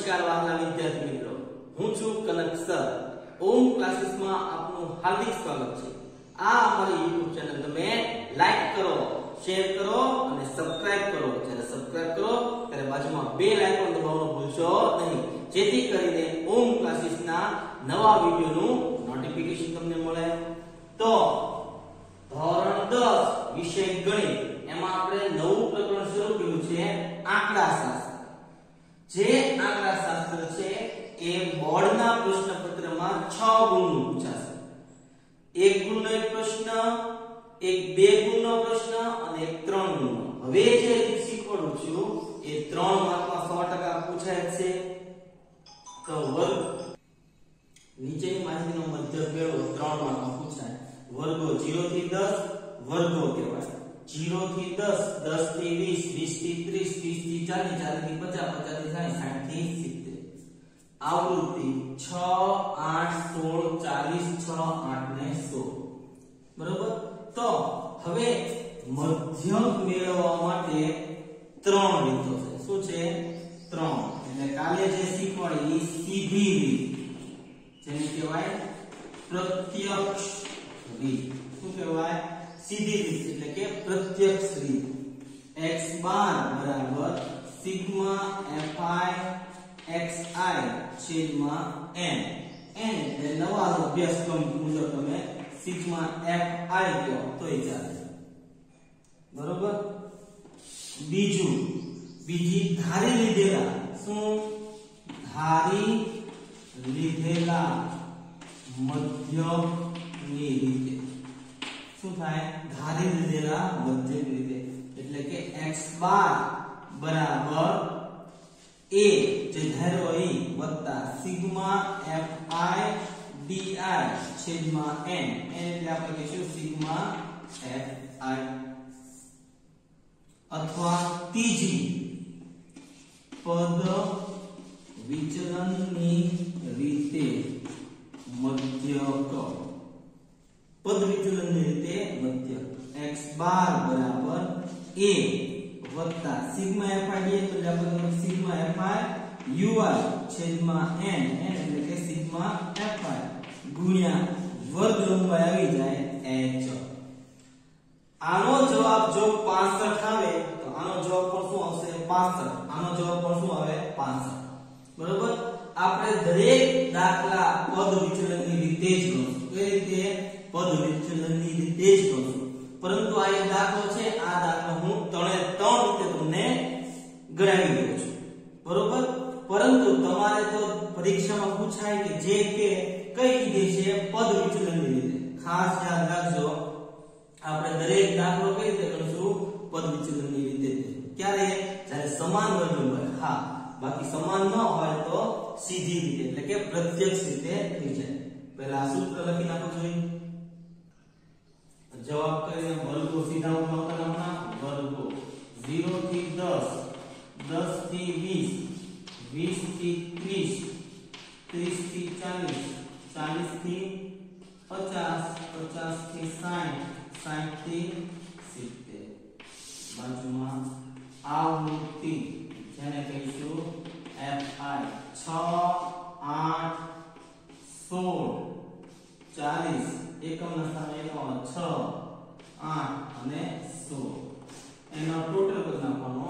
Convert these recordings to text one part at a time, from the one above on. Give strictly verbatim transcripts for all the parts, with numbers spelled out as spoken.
નમસ્કાર વાલા વિદ્યાર્થી મિત્રો, હું છું કનક સર. ઓમ ક્લાસીસ માં આપનું હાર્દિક સ્વાગત છે. આ અમારી YouTube ચેનલ તમે લાઈક કરો, શેર કરો અને સબસ્ક્રાઇબ કરો. જ્યારે સબસ્ક્રાઇબ કરો ત્યારે બાજુમાં બેલ આઇકોન દબાવવાનું ભૂલશો નહીં, જેથી કરીને ઓમ ક્લાસીસ ના નવા વિડિયોનું નોટિફિકેશન તમને મળે. તો ધોરણ દસ વિષય ગણિત એમાં આપણે નવું પ્રકરણ શરૂ કર્યું છે, આંકડાશાસ્ત્ર. જે આંકડાશાસ્ત્ર છે એ બોર્ડના પ્રશ્નપત્રમાં છ ગુણનું પૂછાશે. એક ગુણનો એક પ્રશ્ન, એક બે ગુણનો પ્રશ્ન અને એક ત્રણ ગુણનો. હવે જે રીત શીખવાડું છું એ ત્રણ માર્કમાં સો ટકા પૂછાય છે. તો વર્ગ નીચેની માહિતીનો મધ્યક મેળવો, ત્રણ માર્કમાં પૂછાય. વર્ગો ઝીરો થી દસ વર્ગો કહેવાય. ઝીરો થી દસ, દસ થી વીસ, વીસ થી ત્રીસ, ત્રીસ થી ચાલીસ, ચાલીસ થી પચાસ, પચાસ થી સાઠ, સાઠ થી સિત્તેર. આવૃત્તિ છ, આઠ, સોળ, ચાલીસ, છ, આઠ ને સોળ. બરોબર. તો હવે મધ્યક મેળવવા માટે ત્રણ રીતો છે. શું છે? ત્રણ. એટલે કાલે જે શીખવાડી એ સીધી રીત, જેને કહેવાય પ્રત્યક્ષ રીત. શું કહેવાય? સીધી રીત એટલે કે પ્રત્યક્ષ રીત. x બાર બરાબર સિગ્મા fi xi છેદમાં n. n એટલે નવા અભ્યાસક્રમ મુજબ તમે સિગ્મા fi કહો તોય ચાલે. બરોબર. બીજું, બીજી ધારી લીધેલા. શું? ધારી લીધેલા મધ્યકની રીતે. શું થાય? ધારી લીધેલા મધ્યક રીતે. એટલે કે x બાર બરાબર a જે ધાર્યો એ વત્તા સિગ્મા fi di છેદમાં n. n એટલે આપણે કહીશું સિગ્મા fi. અથવા ત્રીજી પદ વિચલનની રીતે મધ્યક. પદ વિચલનની રીતે મધ્યક. x બાર બરાબર a વત્તા સિગ્મા fi di એટલે આપણે સિગ્મા fi ui છેદમાં n. n એટલે કે સિગ્મા fi ગુણ્યા વર્ગ લંબાઈ આવી જાય h. આનો જવાબ જો પાસઠ આવે તો આનો જવાબ પણ શું આવશે? પાસઠ. આનો જવાબ પણ શું આવે? પાસઠ. બરોબર. આપણે દરેક દાખલા પદ વિચલનની રીતે જ ગણશું. કઈ રીતે? પદ વિચલનની રીતે જ ગણશું. પરંતુ આ એક દાખલો છે, આ દાખલો હું ત્રણે ત્રણ રીતે તમને ગણાવી દઉં છું. બરોબર. પરંતુ તમારે તો પરીક્ષામાં પૂછાય કે જે કે કઈ કીધી છે? પદ વિચલનની રીતે. ખાસ યાદ રાખજો, આપણે દરેક દાખલો કઈ રીતે ગણશું? પદ વિચલનની રીતે. ક્યારે? જ્યારે સમાન વર્ગ હોય. હા, બાકી સમાન ન હોય તો સીધી રીતે એટલે કે પ્રત્યક્ષ રીતે થઈ જાય. પહેલા સૂત્ર લખી નાખો જોઈએ. જવાબ કરીને વર્ગો સીધા ઉઠાવતા નામના વર્ગો ઝીરો થી દસ, દસ થી વીસ, વીસ થી ત્રીસ, ત્રીસ થી ચાલીસ, ચાલીસ થી પચાસ, પચાસ થી સાઠ, સાઠ થી સિત્તેર. બાજુમાં આવૃત્તિ જેને કહીશું fi છ, આઠ, સોળ, ચાલીસ, એકમના સ્થાને એકમ છ, આઠ અને સોળ. એનો ટોટલ કરી નાખવાનો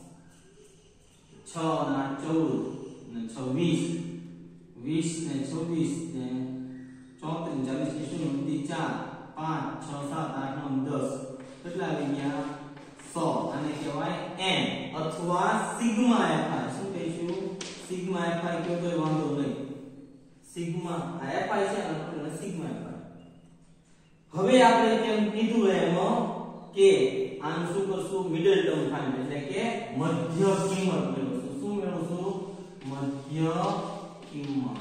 છ ના ચૌદ ને છવ્વીસ, વીસ ને છવ્વીસ ને ચોત્રીસ, ચાલીસ ને શૂન્ય બધી ચાર, પાંચ, છ, સાત, આઠ, નવ, દસ. કેટલા આવી ગયા? સો. આને કહેવાય n અથવા સિગ્મા fi. શું કહીશું? સિગ્મા fi કહો તો વાંધો નહીં. સિગ્મા fi છે અને સિગ્મા fi. હવે આપણે કેમ કીધું એમ કે આનું શું કરશું? મિડલ ટર્મ ફાઇન્ડ એટલે કે મધ્ય કિંમત મેળવશું. શું મેળવશું? મધ્ય કિંમત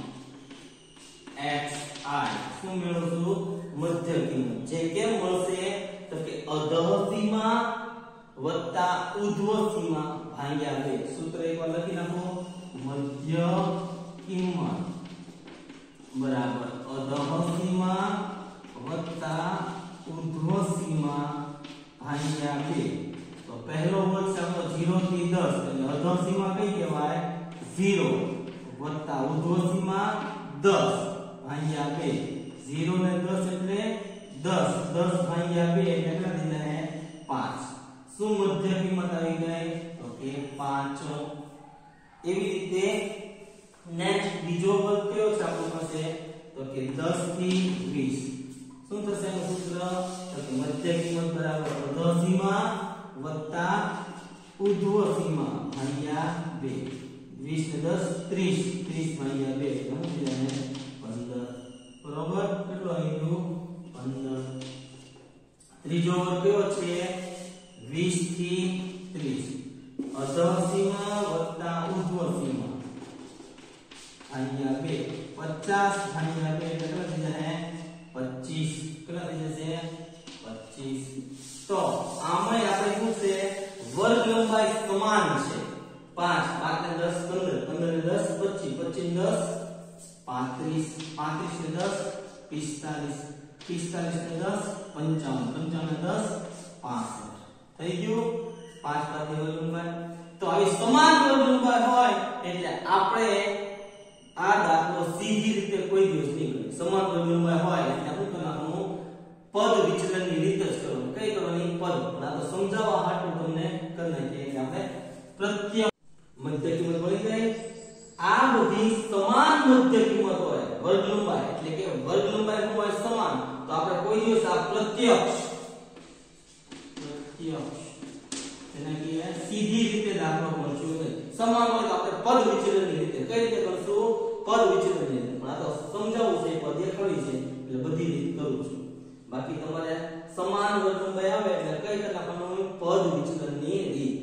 xi. શું મેળવશું? મધ્ય કિંમત. જે કેમ મળશે? તો કે અધઃ સીમા વત્તા ઉર્ધ્વ સીમા ભાગ્યા બે. સૂત્ર એકવાર લખી નાખો. મધ્ય કિંમત બરાબર અધઃ સીમા વત્તા ઉર્ધ્વ સીમા ભાગ્યા બે. તો પહેલો વર્ગ છે આપણો ઝીરો થી દસ એટલે અધઃ સીમા કઈ કહેવાય? ઝીરો. વત્તા ઉર્ધ્વ સીમા દસ ભાગ્યા બે ઝીરો ને દસ એટલે દસ દસ ભાગ્યા બે એટલે કેટલા થઈ જાય પાંચ શું મધ્ય કિંમત આવી ગઈ તો કે પાંચ એવી રીતે નેક્સ્ટ બીજો વર્ગ કયો છે આપણી પાસે તો કે દસ થી વીસ શું થશે એનું સૂત્ર તો કે મધ્ય કિંમત બરાબર ઉર્ધ્વ સીમા વત્તા ઉર્ધ્વ સીમા ભાગ્યા બે વીસ ને દસ ત્રીસ ત્રીસ ભાગ્યા બે એટલે શું થઈ જાય પંદર બરોબર કેટલો આવી ગયું પંદર ત્રીજો વર્ગ કયો છે વીસ થી ત્રીસ અધઃ સીમા વત્તા ઉર્ધ્વ સીમા ભાગ્યા બે પચાસ ભાગ્યા બે કેટલા થઈ જશે પચીસ કેટલા થઈ જશે પચીસ તો આમાં આપણે શું છે વર્ગ લંબાઈ સમાન છે પાંચ પાંચ ને દસ પંદર પંદર ને દસ પચીસ પચીસ ને દસ પાંત્રીસ પાંત્રીસ ને દસ પિસ્તાલીસ પિસ્તાલીસ ને દસ પંચાવન પંચાવન ને દસ પાસઠ થઈ ગયું પાંચ પાંચ વર્ગ લંબાઈ તો આવી સમાન વર્ગ લંબાઈ હોય એટલે આપણે આ દાખલો સીધી રીતે કોઈ દિવસ નહીં કરે સમાન વર્ગ લંબાઈ હોય એટલે આપણે કરવાનું પદ વિચલનની રીત જ કરવાની કઈ કરવાની પદ પણ આ તો સમજાવવા હાટું તમને કરી નાખીએ એટલે આપણે પ્રત્યય મધ્ય કિંમત મળી જાય આ બધી સમાન મધ્ય કિંમત હોય વર્ગ લંબાઈ એટલે કે વર્ગ લંબાઈ નું હોય સમાન તો આપણે કોઈ દિવસ આ પ્રત્યક્ષ પ્રત્યક્ષ એને કહીએ સીધી રીતે દાખલો ગણશું નહીં સમાન હોય તો આપણે પદ વિચલનની રીતે કઈ રીતે ગણશું પદ વિચલનની રીતે પણ આ તો સમજાવવું છે પદ દેખાડી છે એટલે બધી રીત કરું છું બાકી તમારે સમાન વર્ગ લંબાઈ આવે એટલે કઈ રીતે લખવાનું પદ વિચલનની રીત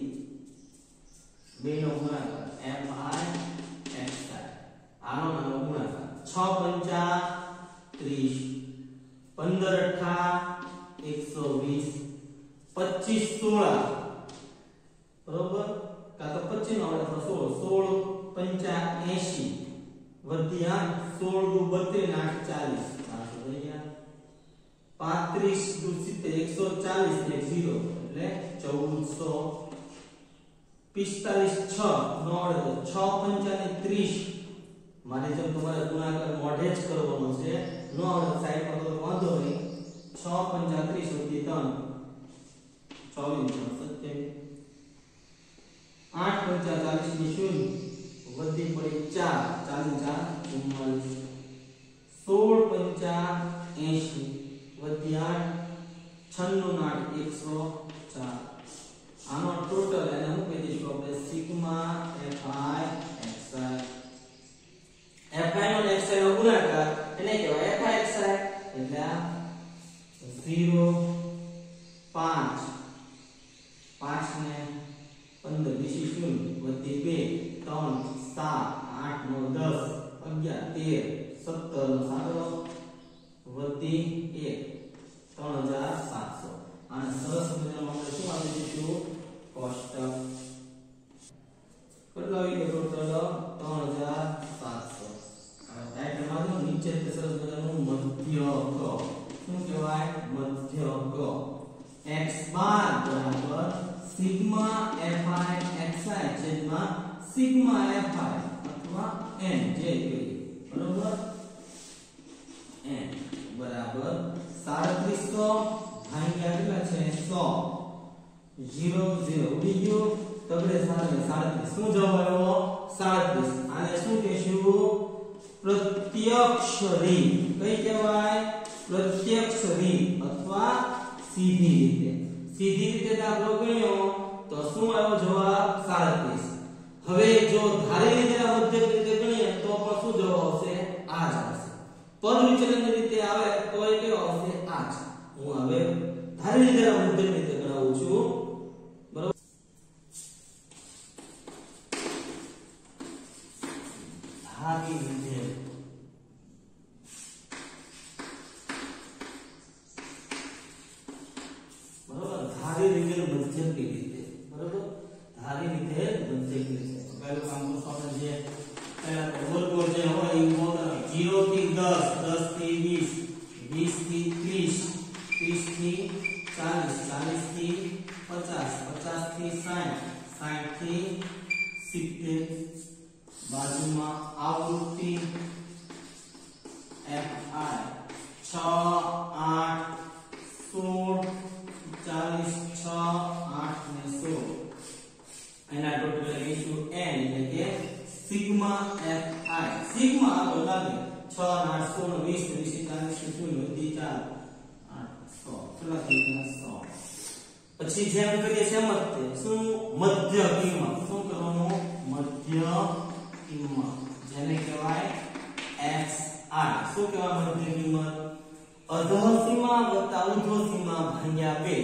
બે નો ગુણાકાર f i x i આનો નાનો ગુણાકાર છ પંચા ત્રીસ પંદર અઠ્ઠા એકસો વીસ પચીસ સોળા બરોબર કા તો પચીસ નો આવડે તો સોળ સોળ પંચા એંશી વધી આઠ સોળ દુ બત્રીસ આઠ ચાલીસ આઠ થઈ ગયા પાંત્રીસ દુ સિત્તેર એકસો ચાલીસ ને ઝીરો એટલે ચૌદસો પિસ્તાલીસ છ નો આવડે તો છ પંચા ને ત્રીસ મારે જેમ તમારે ગુણાકાર મોઢે જ કરવાનો છે નો આવડે સાઈડ પર તો વાંધો નહીં છ પંચા ત્રીસ વધી ત્રણ ચોવીસ સત્યાવીસ આઠ પંચા ચાલીસ ની શૂન્ય વધી પડી ચાર ચાલીસ ચાર ચુમ્માલીસ સોળ પંચા એંશી વધી આઠ છન્નું આઠ એકસો ચાર આનો ટોટલ એને હું કહી દઈશું આપણે સિગ્મા fi xi fi નો xi નો ગુણાકાર એને કહેવાય fi xi એટલે ઝીરો પાંચ પાંચ ને પંદર બીસી શૂન્ય વધી બે ત્રણ સાત આઠ નવ દસ અગિયાર તેર સત્તર નો સાતડો વધી એક ત્રણ હજાર સાતસો અને સરસ મજાનું આપણે શું આપી દઈશું કોષ્ટક કેટલો આવી ગયો ટોટલ ત્રણ હજાર સાતસો હવે ટાઈટલ માં જો નીચે તે સરસ મજાનું મધ્યક શું કહેવાય મધ્યક x બાર બરાબર સિગ્મા fi xi છેદમાં સિગ્મા fi અથવા n જે કહીએ બરોબર n બરાબર સાડત્રીસો ભાગ્યા કેટલા છે સો ઝીરો ઝીરો ઉડી ગયો તગડે સાડત્રીસ સાડત્રીસ શું જવાબ આવ્યો સાડત્રીસ આને શું કહેશું પ્રત્યક્ષ રીત કઈ કહેવાય પ્રત્યક્ષ રીત અથવા સીધી રીતે સીધી રીતે દાખલો ગણ્યો તો શું આવ્યો જવાબ સાડત્રીસ હવે જો ધારી લીધેલા મધ્યક રીતે ગણીએ તો પણ શું જવાબ આવશે આ જ આવશે પદ વિચલનની રીતે આવે તો એ કેવો આવશે આ જ હું હવે ધારી લીધેલા મધ્યક રીતે ગણાવું છું બરોબર ધારી લીધેલ બરોબર ધારી લીધેલ મધ્યક રીતે બરોબર ધારી લીધેલ મધ્યક રીતે પહેલું કામ તો આપણે જે વર્ગો જે હોય એ ઝીરો થી દસ દસ થી વીસ વીસ થી ત્રીસ ત્રીસ થી ચાલીસ ચાલીસ થી પચાસ પચાસ થી સાઠ સાઠ થી સિત્તેર બાજુમાં આવૃત્તિ એફ આઈ છ આઠ સોળ ચાલીસ છ આઠ ને સોળ એના ટોટલ લખીશું n એટલે કે સિગ્મા એફ આઈ સિગ્મા આગળ લાગે છ આઠ સોળ વીસ વીસ ચાલીસ શૂન્ય વધી ચાર આઠ સો કેટલા થઈ ગયા સો પછી જેમ કરીએ છે એમ જ તે શું મધ્ય કિંમત શું કરવાનું મધ્ય કિંમત જેને કહેવાય એક્સ આઈ શું કહેવાય મધ્ય કિંમત અધઃ સીમા વત્તા ઉર્ધ્વ સીમા ભાગ્યા બે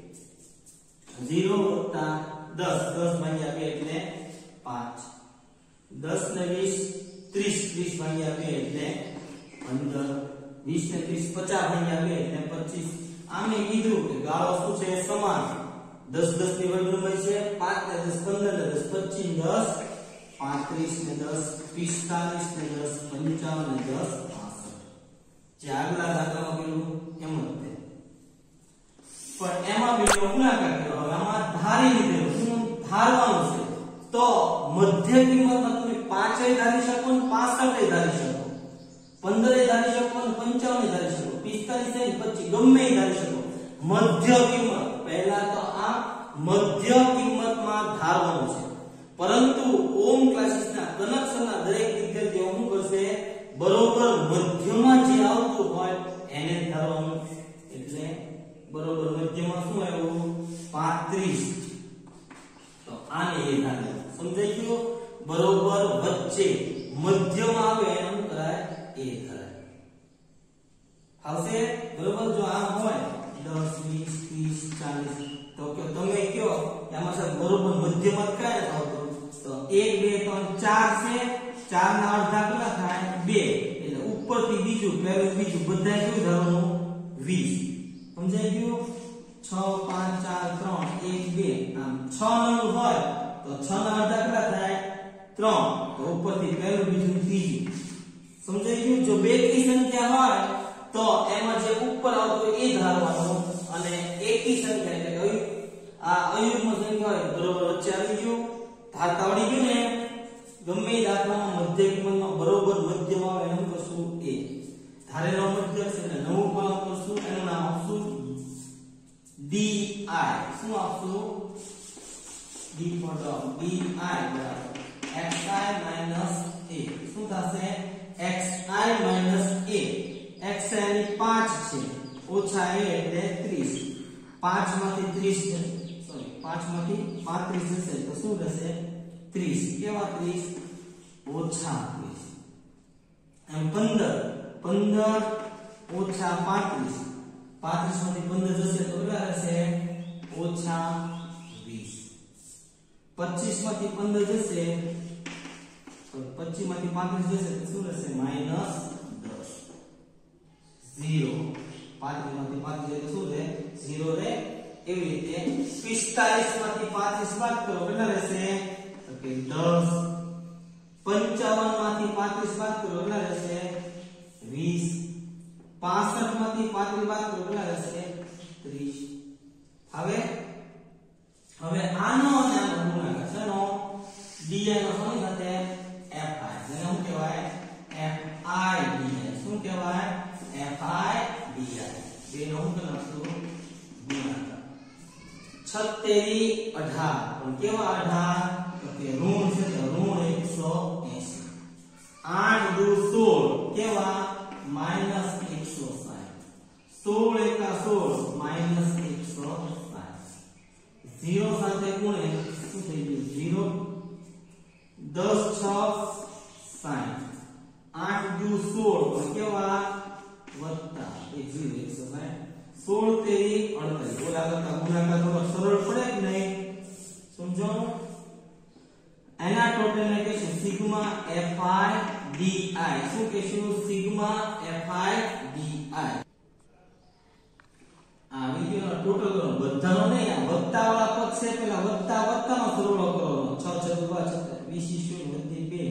ઝીરો વત્તા દસ દસ ભાગ્યા બે એટલે પાંચ દસ ને વીસ ત્રીસ ત્રીસ ભાગ્યા બે એટલે પંદર વીસ ને ત્રીસ પચાસ ભાગ્યા બે એટલે પચીસ આમે કીધું કે ગાળો શું છે સમાન દસ દસ ની વર્ગમૂળ છે પાંચ ને દસ પંદર ને દસ પચીસ દસ પાંત્રીસ ને દસ પિસ્તાલીસ ને દસ પંચાવન ને દસ પાસઠ જે આગલા દાખલામાં પેલું એમ જ છે પણ એમાં પેલો ગુણાકાર કર્યો હવે આમાં ધારી લીધેલો શું ધારવાનું છે તો મધ્ય કિંમતમાં તમે પાંચ એ ધારી શકો ને પાસઠ એ ધારી શકો પંદર એ ધારી શકો ને પંચાવન એ ધારી શકો પિસ્તાલીસ ને પચીસ ગમે એ ધારી શકો મધ્ય કિંમત પહેલા તો આ મધ્ય કિંમતમાં ધારવાનું છે પરંતુ ઓમ ક્લાસીસના કનેક્શનના દરેક વિદ્યાર્થીઓ શું કરશે બરોબર મધ્યમાં જે આવતું હોય એને ધારવાનું એટલે બરોબર મધ્યમાં શું આવ્યું પાંત્રીસ તો આને એ ધારે સમજાઈ ગયું બરોબર વચ્ચે મધ્યમાં આવે એને શું કરાય એ ધારાય આવશે બરોબર જો આમ હોય દસ વીસ ત્રીસ ચાલીસ તો કે તમે કયો કે આમાં સાહેબ બરોબર મધ્યમાં કઈ નથી આવતું તો એક બે ત્રણ ચાર છે ચાર ના અડધા કેટલા થાય બે એટલે ઉપરથી બીજું પહેલું બીજું બધા કેવું ધારવાનું વીસ સમજાઈ ગયું છ પાંચ ચાર ત્રણ એક બે આમ છ નંગ હોય તો છ ના અડધા કેટલા થાય ત્રણ તો ઉપરથી પહેલું બીજું ત્રીજું સમજાઈ ગયું જો બે કી સંખ્યા હોય તો એમાં જે ઉપર આવતું એ ધારવાનું અને એકી સંખ્યા એટલે આ અયુગ્મ સંખ્યા હોય બરોબર વચ્ચે આવી ગયું ધારતા આવડી ગયું ને ગમે એ દાખલામાં મધ્ય કિંમતમાં બરોબર મધ્યમાં આવે એનું કરશું એ ધારેલો મધ્ય છે એટલે નવું કોલમ કરશું એનું નામ આપશું ડી આઈ શું આપશું ડી ફોર ડી આઈ બરાબર xi માઈનસ a શું થશે xi માઈનસ a xi ની પાંચ છે ઓછા a એટલે ત્રીસ પાંચ માંથી ત્રીસ છે સોરી પાંચ માંથી પાંત્રીસ જશે તો શું થશે ત્રીસ કેવા ત્રીસ ઓછા ત્રીસ એમ પંદર પંદર ઓછા પાંત્રીસ પાંત્રીસ માંથી પંદર જશે તો કેટલા રહેશે ઓછા વીસ પચીસ માંથી પંદર જશે તો પચીસ માંથી પાંત્રીસ જશે તો શું રહેશે માઈનસ દસ ઝીરો પાંત્રીસ માંથી પાંત્રીસ એટલે શું રહે ઝીરો રહે એવી રીતે પિસ્તાલીસ માંથી પાંત્રીસ બાદ કરો કેટલા રહેશે તો કે દસ પંચાવન માંથી પાંત્રીસ બાદ કરો કેટલા રહેશે વીસ પાસઠ માંથી પાંત્રીસ બાદ કરો કેટલા રહેશે ત્રીસ હવે હવે આનો અને આનો ગુણાકાર છે નો ડી નો શું થશે એફ આઈ જેને શું કહેવાય એફ આઈ ડી શું કહેવાય એફ આઈ ડી બે નો શું લખશું ગુણાકાર છત્તેરી અઢાર પણ કેવા અઢાર તો કે ઋણ છે તો ઋણ એકસો એંસી આઠ દુ સોળ કેવા માઈનસ એકસો સાઠ સોળ એકા સોળ માઈનસ એકસો સાઠ ઝીરો સાથે ગુણે શું થઈ ગયું ઝીરો દસ છ સાઠ આઠ દુ સોળ પણ કેવા વત્તા એક ઝીરો એકસો સાઠ સોળ તેરી અડતાલીસ ઓલા કરતા ગુણાકાર થોડો સરળ પડે કે નહીં સમજો એના ટોટલ ને કહીશું સિગ્મા fi di શું કહીશું સિગ્મા fi di આ વિડિયોનો ટોટલ કરો બધાનો નહીં આ વત્તા વાળા પદ છે પેલા વત્તા વત્તાનો સરવાળો કરવાનો છ છ વીસ શૂન્ય વધી બે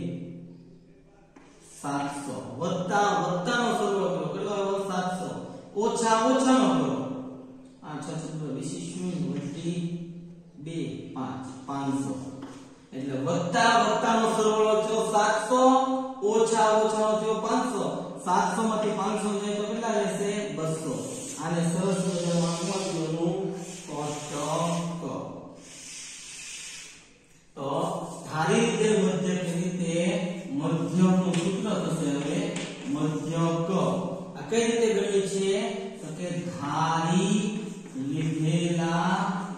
સાતસો વત્તા વત્તાનો સરવાળો કરો કેટલો આવ્યો સાતસો ઓછા ઓછાનો કરો આ છ છ વીસ શૂન્ય વધી બે પાંચ પાંચસો એટલે વત્તા વત્તાનો સરવાળો થયો સાતસો, ઓછા ઓછાનો થયો પાંચસો. સાતસો માંથી પાંચસો જાય તો કેટલા રહેશે? બસો. આને સરસ મજામાં મધ્યનું કોષ્ટક. તો ધારી રીતે મધ્યક રીતે મધ્યકનું સૂત્ર થશે હવે મધ્યક. આ કઈ રીતે ગણીએ છીએ? તો કે ધારી લીધેલા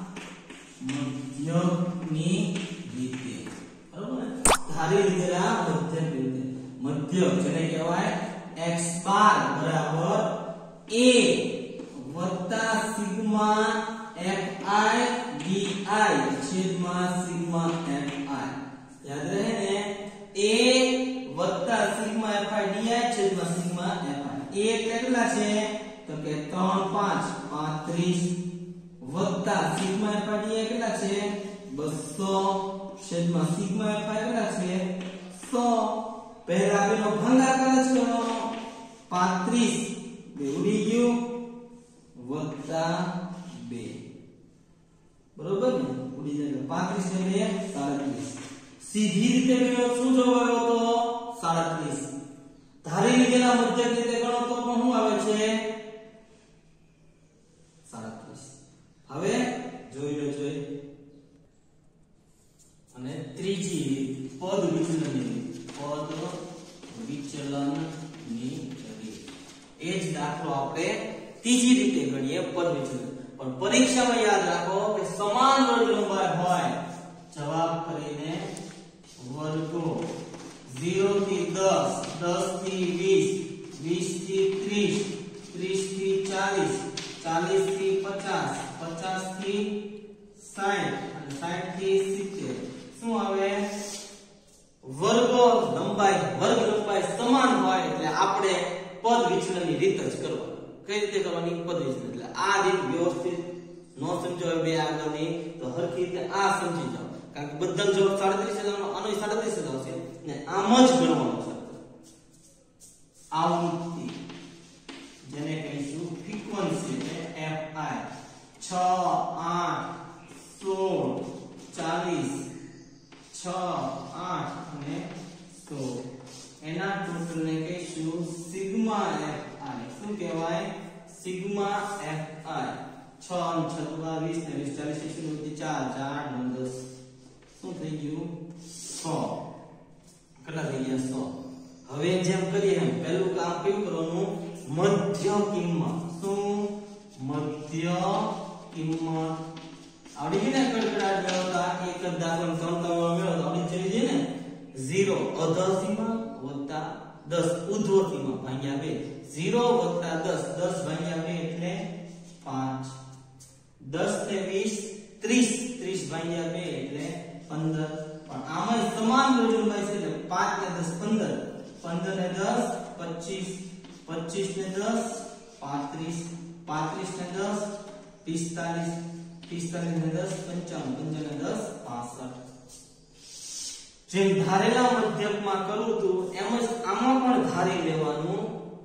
મધ્યકની રીતે. બરોબર ને? ધારી લીધેલા મધ્યક રીતે. મધ્યક જેને કહેવાય x બાર બરાબર a વત્તા સિગ્મા fi di છેદમાં સિગ્મા fi. યાદ રહે ને? a વત્તા સિગ્મા fi di છેદમાં સિગ્મા fi. a એટલે કેટલા છે? તો કે ત્રણ પાંચ પાંત્રીસ વત્તા સિગ્મા fi di કેટલા છે? બસો છેદમાં સિગ્મા fi કેટલા છે? સો. પહેલા બેનો ભાગાકાર જ કરવાનો. પાંત્રીસ બે ઉડી ગયું વત્તા બે. બરોબર ને? ઉડી જાય પાંત્રીસ ને બે સાડત્રીસ. સીધી રીતે ગણો શું જવાબ આવ્યો તો? સાડત્રીસ. ધારી લીધેલા મધ્યક રીતે ગણો તો પણ શું આવે છે? સાડત્રીસ. હવે જોઈ લો જોઈ. અને ત્રીજી રીત પદ વિચલનની રીત. પદ વિચલનની રીત. એ જ દાખલો આપણે ત્રીજી રીતે ગણીએ પદ વિચલન. પણ પરીક્ષામાં યાદ રાખો કે સમાન વર્ગ લંબાઈ હોય જવાબ કરીને વર્ગો ઝીરો થી દસ, દસ થી વીસ, વીસ થી ત્રીસ, ત્રીસ થી ચાલીસ, ચાલીસ થી પચાસ, પચાસ થી સાઠ અને સાઠ થી સિત્તેર. શું આવે? વર્ગો લંબાઈ વર્ગ લંબાઈ સમાન હોય એટલે આપણે પદ વિચલનની રીત જ કરવાની. કઈ રીતે કરવાની? પદ વિચલન. એટલે આ રીત વ્યવસ્થિત નો સમજાય બે આગળની તો હરખી રીતે આ સમજી જાઓ. કારણ કે બધા જવાબ સાડત્રીસ જ આવવાનો, આનો સાડત્રીસ જ આવશે ને આમ જ ગણવાનું છે. આવૃત્તિ જેને કહીશું ફ્રીક્વન્સી એટલે fi છ, આઠ, સોળ, ચાલીસ, છ, આઠ અને સોળ. એના ટોટલ ને કહીશું સિગ્મા fi. શું કહેવાય? Sigma fi. છ અને છ તો વીસ ને વીસ ચાલીસ એકસો ચાર, ચાર ને દસ શું થઈ ગયું? સો. કેટલા થઈ ગયા? સો. હવે જેમ કરીએ એમ પહેલું કામ કેવું કરવાનું? મધ્ય કિંમત. શું? મધ્ય કિંમત. આવડી ગઈ ને? કડકડાટ મેળવતા એક જ દાખલો ત્રણ ત્રણ મેળવતા આવડી જવી જોઈએ ને? ઝીરો અધર સીમા વત્તા દસ ઉધ્વ સીમા ભાગ્યા બે. ઝીરો વત્તા દસ, દસ ભાગ્યા બે એટલે પાંચ. દસ ને વીસ ત્રીસ, ત્રીસ ભાગ્યા બે એટલે પંદર. પણ આમાં સમાન લંબાઈ છે એટલે પાંચ ને દસ પંદર, પંદર ને દસ પચીસ, પચીસ ને દસ પાંત્રીસ, પાંત્રીસ ને દસ પિસ્તાલીસ, પિસ્તાલીસ ને દસ પંચાવન, પંચાવન ને દસ પાસઠ. જેમ ધારેલા મધ્યકમાં કરું તું એમ જ આમાં પણ ધારી લેવાનું.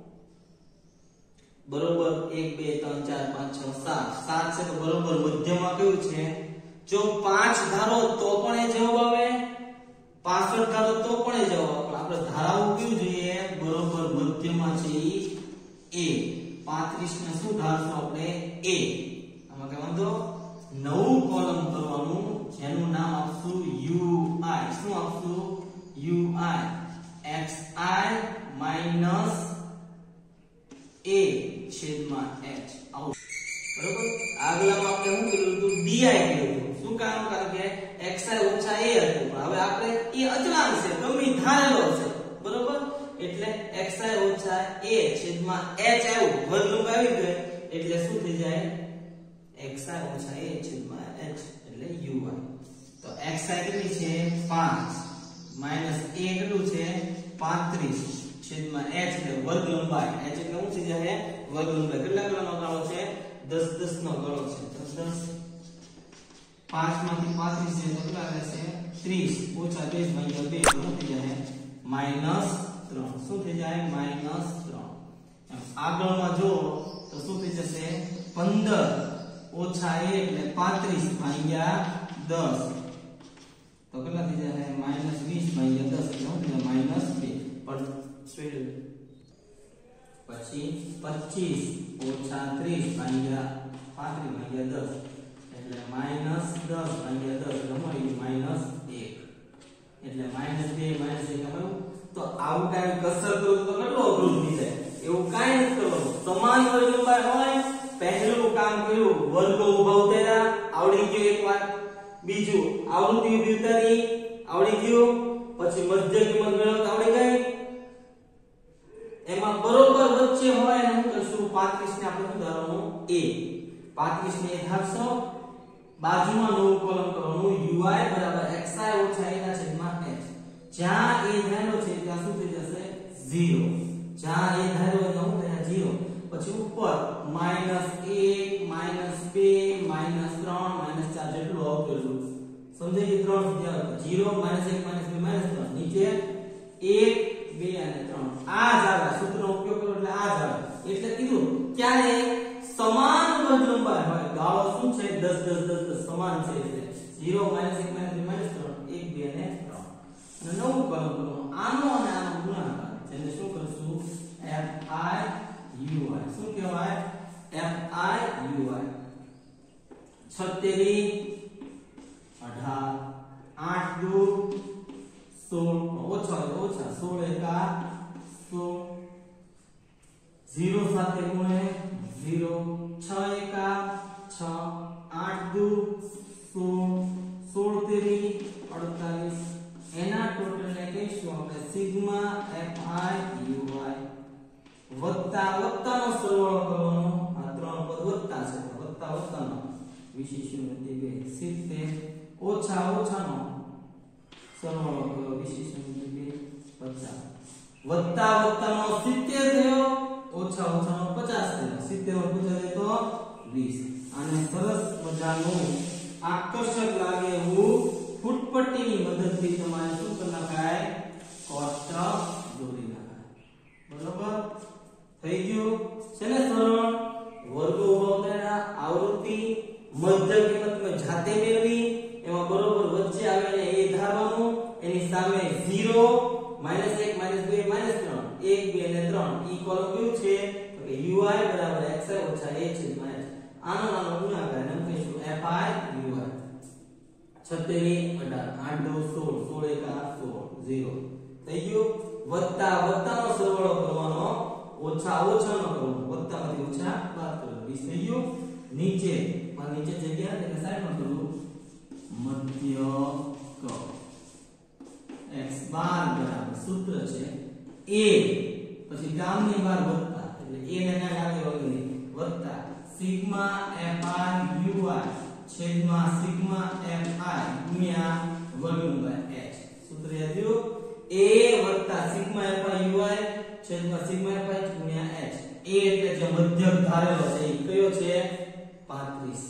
બરોબર એક બે ત્રણ ચાર પાંચ છ સાત, સાત છે તો બરોબર મધ્યમાં કયું છે? જો પાંચ ધારો તો પણ એ જવાબ આવે, પાસઠ ધારો તો પણ એ જવાબ આવે. આપણે ધારાવું કયું જોઈએ? બરોબર મધ્યમાં છે એ. પાંત્રીસ ને શું ધારશું આપણે? એ. આમાં કઈ વાંધો? નવું કોલમ કરવાનું જેનું નામ આપશું ui. શું આપશું? ui xi માઈનસ a છેદમાં h. આવું. બરોબર? આગળમાં આપણે શું કર્યું હતું? di કર્યું. શું કામ? કારણ કે xi ઓછા a હતું. પણ હવે આપણે એ અચળાંક છે, ગમે ધારેલો છે. બરોબર? એટલે xi ઓછા a છેદમાં h આવ્યું. વર્ગ લંબાઈ આવી ગઈ એટલે શું થઈ જાય? xi ઓછા a છેદમાં h એટલે ui. તો xi કેટલી છે? પાંચ માઈનસ a કેટલું છે? પાંત્રીસ છેદમાં h એટલે વર્ગ લંબાઈ. h એટલે શું થઈ જાય? વર્ગ લંબાઈ. કેટલા ગણાનો ગાળો છે? દસ દસ નો ગાળો છે. દસ દસ પાંચ માંથી પાંત્રીસ છે તો કેટલા રહેશે? ત્રીસ ઓછા ત્રીસ ભાગ્યા બે તો શું થઈ જાય? માઈનસ ત્રણ. શું થઈ જાય? માઈનસ ત્રણ. આગળમાં જો તો શું થઈ જશે? પંદર ઓછા એક એટલે પાંત્રીસ ભાગ્યા દસ તો કેટલા થઈ જશે માઈનસ વીસ ભાગ્યા દસ એટલે શું થાય માઈનસ બે પણ પછી પચીસ ઓછા ત્રીસ ભાગ્યા પાંત્રીસ ભાગ્યા દસ એટલે માઈનસ દસ ભાગ્યા દસ એટલે મળી માઈનસ એક એટલે માઈનસ બે માઈનસ એક આવું તો આવું કાંઈ કસર કરું તો કેટલો અઘરું થઈ જાય એવું કાંઈ નથી કરવાનું સમાન વર્ગ લંબાઈ હોય પહેલું કામ કર્યું વર્ગ ઉભા ઉતાર્યા આવડી ગયું એક વાર બીજું આવૃત્તિ ઉભી ઉતારી આવડી ગયું પછી મધ્ય કિંમત મેળવતા આવડી ગઈ એમાં બરોબર વચ્ચે હોય એને શું કરશું પાંત્રીસ ને આપણે ઉદાહરણો a પાંત્રીસ ને ધારશો બાજુમાં નવું કોલમ કરવાનું ui બરાબર xi ઓછા a ના છેદમાં h જ્યાં a ધાર્યો છે ત્યાં શું થઈ જશે ઝીરો જ્યાં a ધાર્યો એટલે શું થાય ઝીરો પછી ઉપર માઈનસ એક માઈનસ બે માઈનસ ત્રણ માઈનસ ચાર જેટલું આવતું એટલું સમજાય ત્રણ સુધી આવે ઝીરો માઈનસ એક માઈનસ બે માઈનસ ત્રણ નીચે એક બે અને ત્રણ આ જ આવે સૂત્રનો ઉપયોગ કરો એટલે આ જ આવે એટલે કીધું ક્યારે સમાન વર્ગ લંબાઈ હોય ગાળો શું છે દસ દસ દસ દસ સમાન છે એટલે ઝીરો માઈનસ એક માઈનસ બે માઈનસ ત્રણ એક બે અને ત્રણ અને નવું કોલમ કરવાનું આનો અને આનો ગુણાકાર જેને શું કરશું fi ui શું કહેવાય fi ui છત્તેરી અઢાર આઠ દુ સોળ ઓછા ઓછા સોળ એકા સોળ ઝીરો સાથે ગુણે ઝીરો છ એકા છ આઠ દુ સોળ સોળ તેરી અડતાલીસ એના ટોટલ ને કહીશું આપણે સિગ્મા fi ui વત્તા વત્તાનો સરવાળો કરવાનો આ ત્રણ પદ વત્તા છે વત્તા વત્તાનો વિશેષણ બે સિત્તેર ઓછા ઓછાનો સરવાળો કરો વિશેષણ બે પચાસ વત્તા વત્તાનો સિત્તેર થયો ઓછા ઓછાનો પચાસ થયો સિત્તેર નો પચાસ તો વીસ અને સરસ મજાનું આકર્ષક લાગે એવું ફૂટપટ્ટીની મદદથી તમારે શું કરી નાખાય કોષ્ટક દોરી નાખાય બરોબર થઈ ગયું છે ને સરળ વર્ગો ઉભા ઉતાર્યા આવૃત્તિ મધ્ય કિંમત મેં જાતે મેળવી એમાં બરોબર વચ્ચે આવીને એ ધારવાનું એની સામે ઝીરો માઈનસ એક માઈનસ બે માઈનસ ત્રણ એક બે અને ત્રણ ઈ કોલમ કયું છે તો કે ui બરાબર xi ઓછા a છે માઈનસ આનો આનો ગુણાકાર એમ કહીશું fi ui છત્તેરી અઢાર આઠ દુ સોળ સોળ એકા સોળ ઝીરો થઈ ગયું વત્તા વત્તાનો સરવાળો કરવાનો ઓછા ઓછાનો કરવાનો વત્તામાંથી ઓછા બાદ કરવાનો વીસ થઈ ગયું નીચે આ નીચે જગ્યા એટલે સાઈડમાં કરું મધ્યક x બાર બરાબર સૂત્ર છે a પછી ગામની બહાર વત્તા એટલે a ને ના લાગે વગર વત્તા સિગ્મા fi ui છેદમાં સિગ્મા fi ગુણ્યા વર્ગમૂળ h સૂત્ર યાદ રહ્યું a વત્તા સિગ્મા fi ui છેદમાં સિગ્મા fi ગુણ્યા h a એટલે જે મધ્યક ધારેલો છે એ કયો છે પાંત્રીસ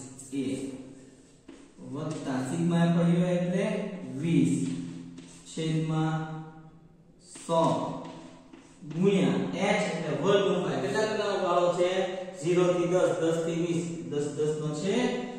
a વત્તા સિગ્મા fi ui એટલે વીસ છેદમાં સો ગુણ્યા h એટલે વર્ગમૂળ કેટલા કેટલાનો ગાળો છે ઝીરો થી દસ દસ થી વીસ દસ દસ નો છે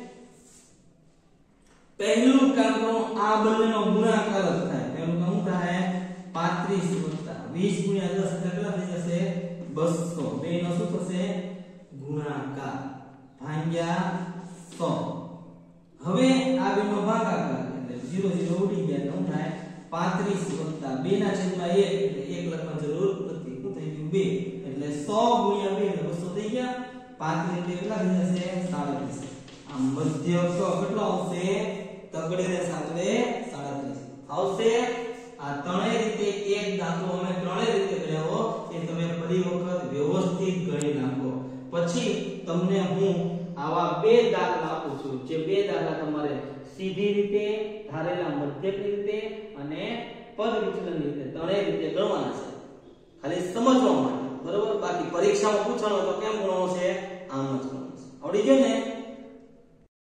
પહેલું કામ કરો આ બંનેનો ગુણાકાર થાય પહેલું કામ થાય પાંત્રીસ વત્તા વીસ ગુણ્યા દસ એટલે કેટલા થઈ જશે બસો બે નો શું થશે ગુણાકાર ભાગ્યા સો હવે આ બેનો ભાગાકાર એટલે ઝીરો ઝીરો ઉડી ગયા એટલે શું થાય પાંત્રીસ વત્તા બે ના છેદમાં એક એટલે એક લખવાની જરૂર નથી શું થઈ ગયું બે એટલે સો ગુણ્યા બે એટલે બસો થઈ ગયા પાંત્રીસ એટલે કેટલા થઈ જશે સાડત્રીસ આ મધ્યક કેટલો આવશે તગડે ને સાતડે સાડત્રીસ આવશે આ ત્રણેય રીતે એક દાખલો અમે ત્રણેય રીતે કર્યો એ તમે ફરી વખત વ્યવસ્થિત ગણી નાખો પછી તમને હું આવા બે દાખલા આપું છું જે બે દાખલા તમારે સીધી રીતે ધારેલા મધ્યક રીતે અને પદ વિચલન રીતે ત્રણેય રીતે ગણવાના છે ખાલી સમજવા માટે બરોબર બાકી પરીક્ષામાં પૂછવાનો તો કેમ ગણવાનો છે આમ જ ગણવાનો છે આવડી ગયું ને